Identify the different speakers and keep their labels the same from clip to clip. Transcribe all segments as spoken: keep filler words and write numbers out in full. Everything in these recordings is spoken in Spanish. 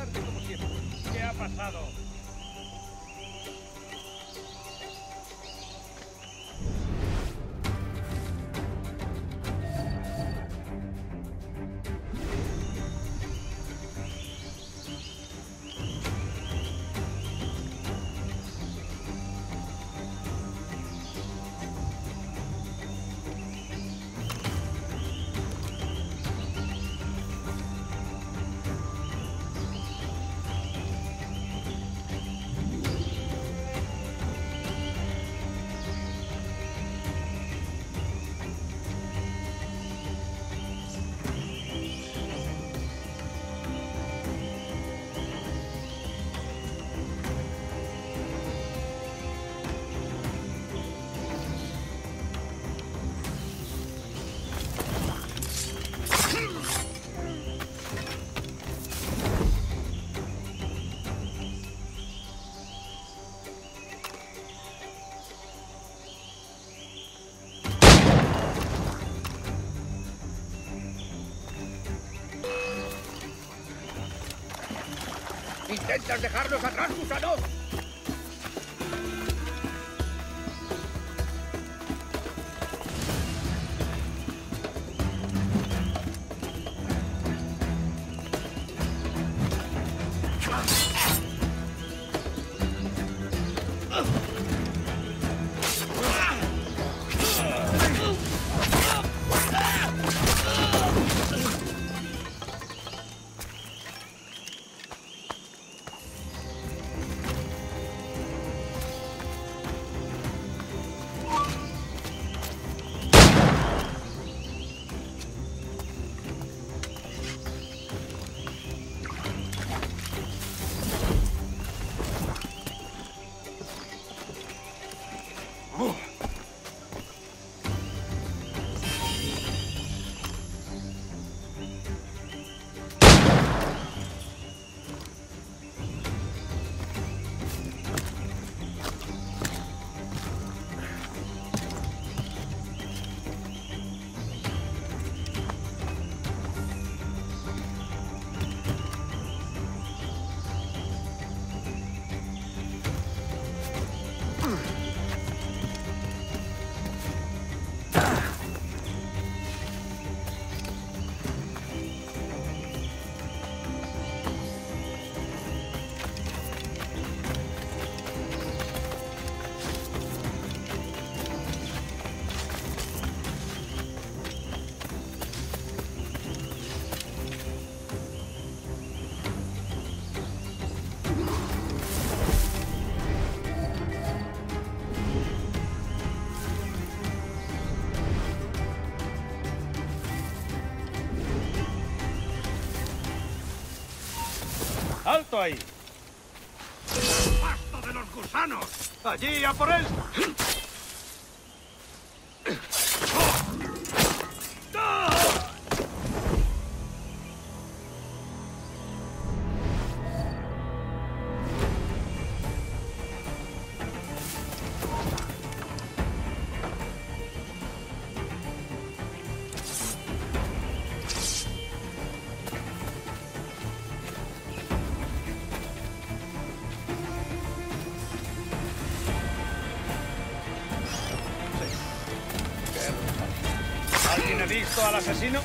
Speaker 1: tarde como siempre. ¿Qué ha pasado? ¿Intentas dejarnos atrás, gusano? ¡Alto ahí!
Speaker 2: ¡Pasto de los gusanos! ¡Allí, a por él!
Speaker 1: ¿Alguien ha visto al asesino?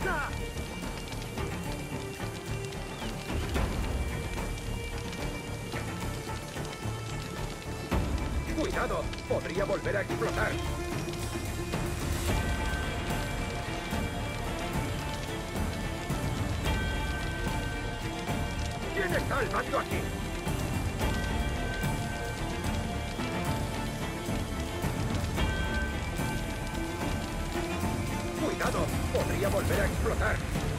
Speaker 2: ¡Deprisa!
Speaker 3: ¡Cuidado! ¡Podría volver a explotar! ¿Quién está al mando aquí? ¡Cuidado! ¡Podría volver a explotar!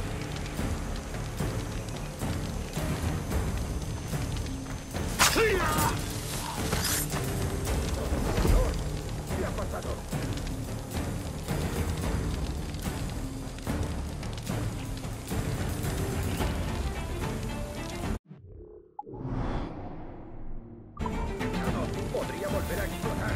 Speaker 3: Dios, ¿qué ha pasado? Cuidado, podría volver a explotar.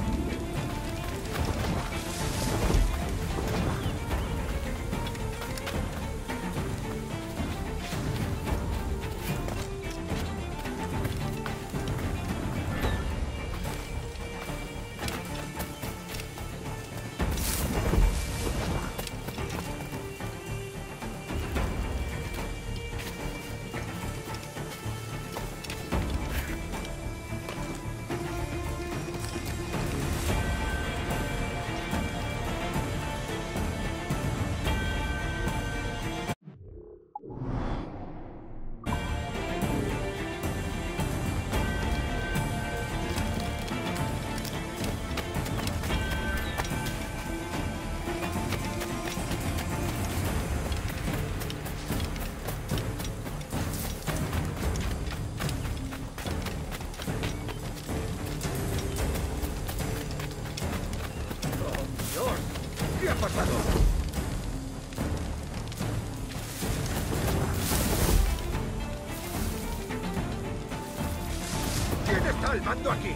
Speaker 3: ¿Qué ha pasado? ¿Quién está al mando aquí?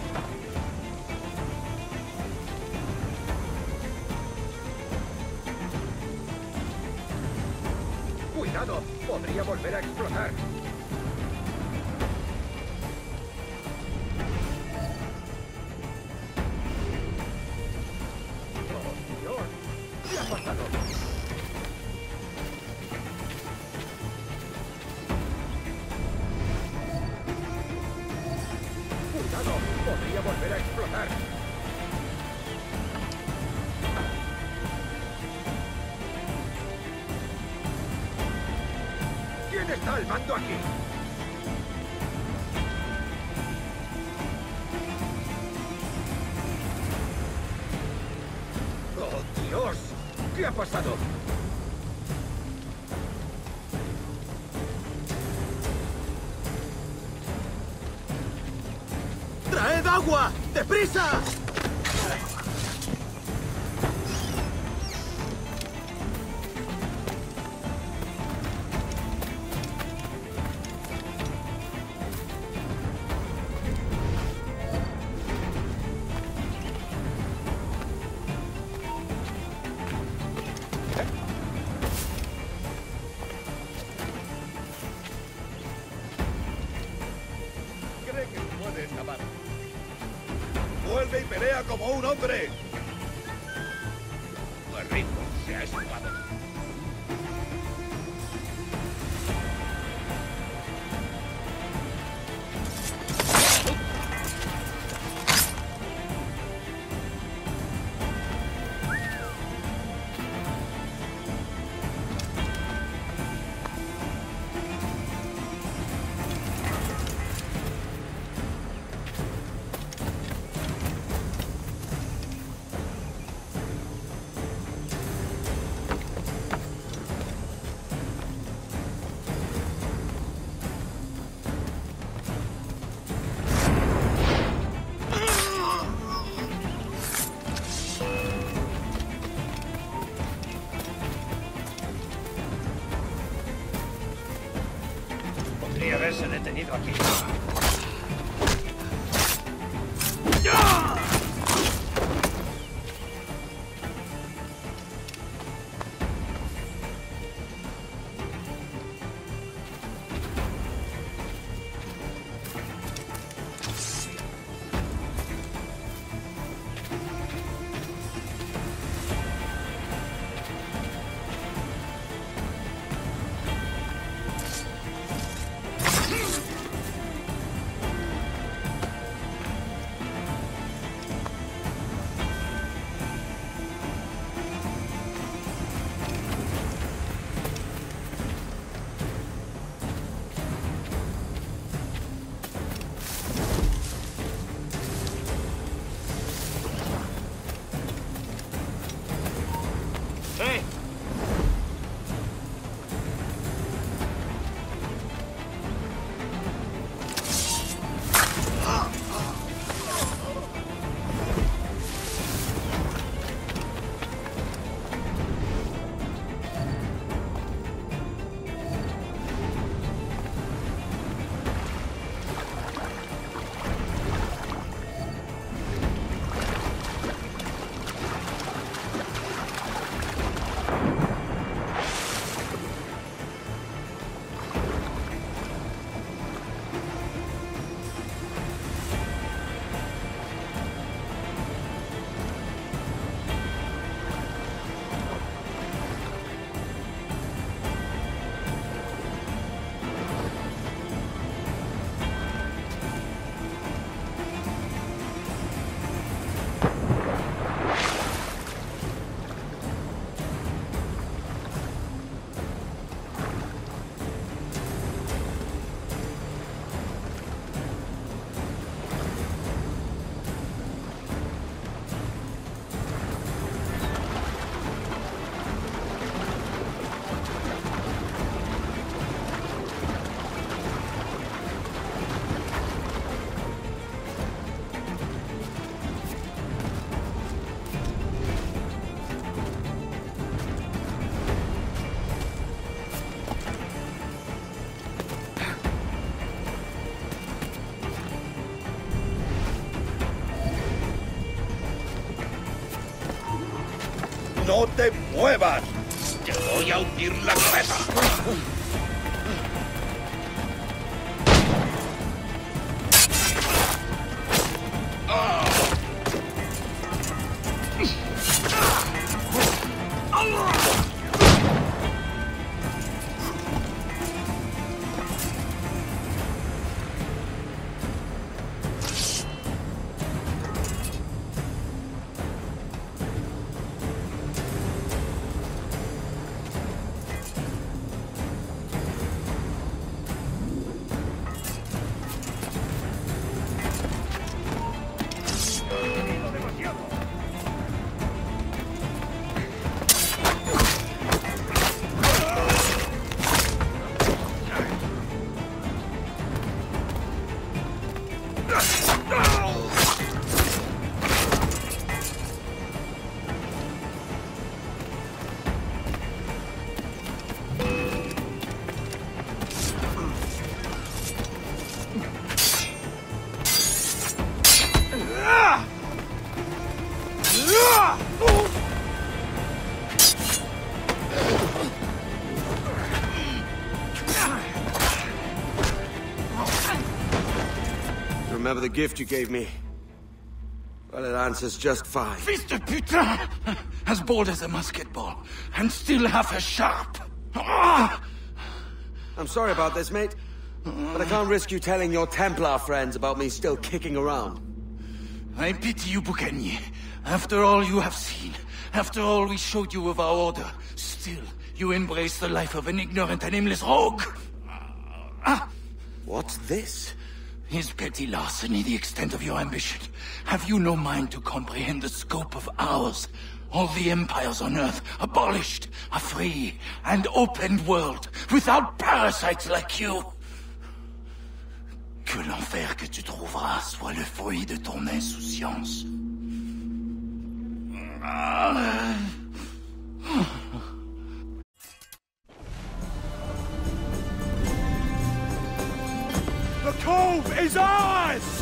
Speaker 3: ¡Cuidado! ¡Podría volver a explotar! Cuidado, podría volver a explotar. ¿Quién está al mando aquí? ¡Oh, Dios! ¿Qué ha pasado?
Speaker 2: ¡Traed agua! ¡Deprisa!
Speaker 1: Cree que puede escapar.
Speaker 2: ¡Vuelve y pelea como un hombre!
Speaker 1: Pues rico, se ha escapado. Podría haberse detenido aquí.
Speaker 2: ¡No te muevas!
Speaker 1: ¡Te voy a hundir la cabeza!
Speaker 4: Remember the gift you gave me? Well, it answers just fine.
Speaker 5: Fils de putain! As bold as a musket ball, and still half as sharp. Ah!
Speaker 4: I'm sorry about this, mate. But I can't risk you telling your Templar friends about me still kicking around.
Speaker 5: I pity you, Boucanier. After all you have seen, after all we showed you of our order, still you embrace the life of an ignorant and aimless rogue. Ah!
Speaker 4: What's this?
Speaker 5: Is petty larceny the extent of your ambition? Have you no mind to comprehend the scope of ours? All the empires on Earth abolished, a free and open world, without parasites like you. Que l'enfer que tu trouveras soit le fruit de ton insouciance.
Speaker 2: The cove is ours!